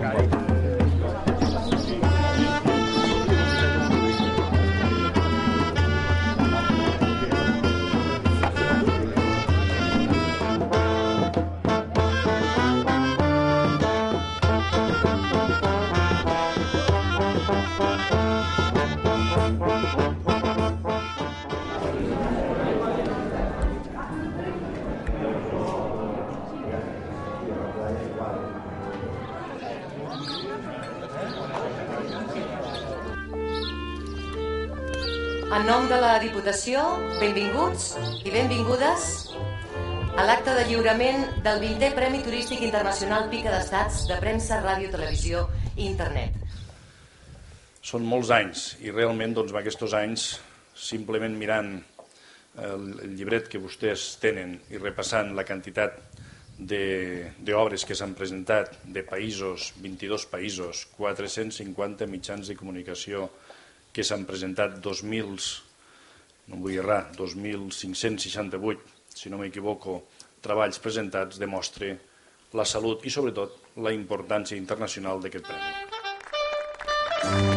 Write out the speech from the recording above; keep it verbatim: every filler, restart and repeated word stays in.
En nom de la Diputació, benvinguts i benvingudes a l'acte de lliurament del vintè Premi Turístic Internacional Pica d'Estats de Premsa, Ràdio, Televisió i Internet. Són molts anys i realment doncs, aquests anys, simplement mirant el, el llibret que vostès tenen i repassant la quantitat d'obres que s'han presentat de països, vint-i-dos països, quatre-cents cinquanta mitjans de comunicació que s'han presentat, dos mil, no vull errar, dos mil cinc-cents seixanta-vuit, si no m'equivoco, treballs presentats, demostra la salut i sobretot la importància internacional d'aquest premi.